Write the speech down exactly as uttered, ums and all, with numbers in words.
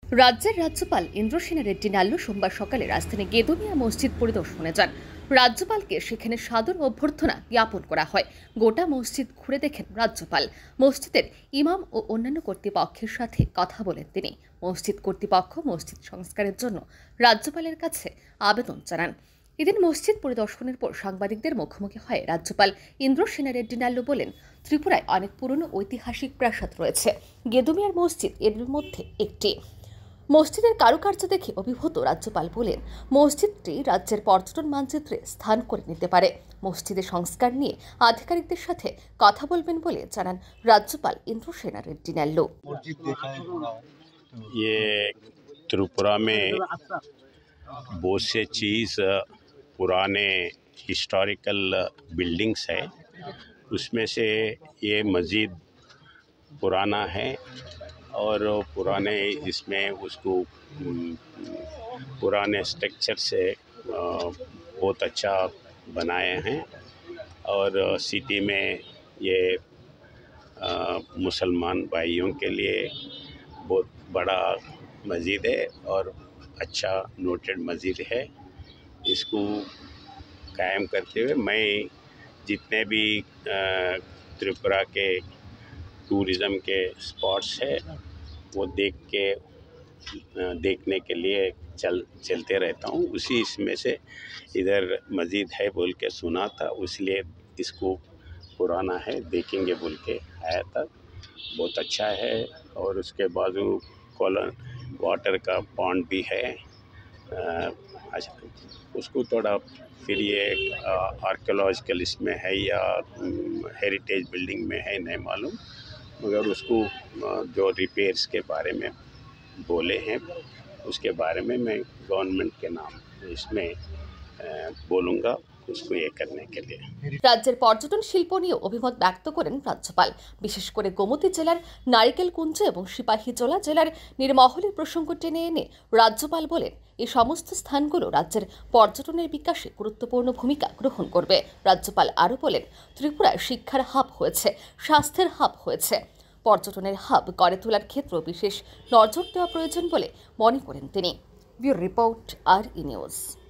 রাজ্যের রাজ্যপাল ইন্দ্রসেনা রেড্ডি নাল্লু সোমবার সকালে রাজধানী গেদুমিয়া মসজিদ পরিদর্শনে যান। রাজ্যপালকে সেখানে সাদর অভ্যর্থনা জ্ঞাপন করা হয়। গোটা মসজিদ ঘুরে দেখেন রাজ্যপাল। মসজিদের ইমাম ও অন্যান্য কর্তৃপক্ষের সাথে কথা বলেন তিনি। মসজিদ কর্তৃপক্ষ মসজিদ সংস্কারের জন্য রাজ্যপালের কাছে আবেদন জানান। এদিন মসজিদ পরিদর্শনের পর সাংবাদিকদের মুখোমুখি হয়ে রাজ্যপাল ইন্দ্রসেনা রেড্ডি নাল্লু বলেন, ত্রিপুরায় অনেক পুরনো ঐতিহাসিক প্রাসাদ রয়েছে। গেদুমিয়ার মসজিদ এর মধ্যে একটি। মসজিদের কারুকার্য দেখে অভিভূত রাজ্যপাল বলেন, মসজিদটি রাজ্যের পর্যটন মানচিত্রে স্থান করে নিতে পারে। মসজিদের সংস্কার নিয়ে আধিকারিকদের সাথে কথা বলবেন বলে জানান রাজ্যপাল ইন্দ্রসেনা রেড্ডি নাল্লু। ये त्रिपुरा में बहुत से चीज़ पुराने हिस्टोरिकल बिल्डिंग्स है, उसमें से ये मस्जिद पुराना है और पुराने इसमें उसको पुराने स्ट्रक्चर से बहुत अच्छा बनाए हैं और सिटी में ये मुसलमान भाइयों के लिए बहुत बड़ा मस्जिद है और अच्छा नोटेड मस्जिद है। इसको कायम करते हुए मैं जितने भी त्रिपुरा के टूरिज़म के स्पॉट्स है वो देख के देखने के लिए चल चलते रहता हूँ। उसी इसमें से इधर मस्जिद है बोल के सुना था, इसलिए इसको पुराना है देखेंगे बोल के आया था। बहुत अच्छा है और उसके बाजू कॉलन वाटर का पॉन्ड भी है। अच्छा, उसको थोड़ा फिर ये आर्कियोलॉजिकल इसमें है या हेरिटेज बिल्डिंग में है नहीं मालूम, मगर उसको जो रिपेयर्स के बारे में बोले हैं उसके बारे में मैं गवर्नमेंट के नाम इसमें बोलूँगा उसको ये करने के लिए। রাজ্যের পর্যটন শিল্প নিয়ে অভিমত ব্যক্ত করেন রাজ্যপাল। বিশেষ করে গোমতী জেলার নারিকেলকুঞ্জ এবং সিপাহীজলা জেলার নির্মহলের প্রসঙ্গ টেনে এনে রাজ্যপাল বলেন, এই সমস্ত স্থানগুলো রাজ্যের পর্যটনের বিকাশে গুরুত্বপূর্ণ ভূমিকা গ্রহণ করবে। রাজ্যপাল আরও বলেন, ত্রিপুরায় শিক্ষার হাব হয়েছে, স্বাস্থ্যের হাব হয়েছে। পর্যটনের হাব গড়ে তোলার ক্ষেত্রে বিশেষ নজর দেওয়া প্রয়োজন বলে মনে করেন তিনি। Bureau report R E news.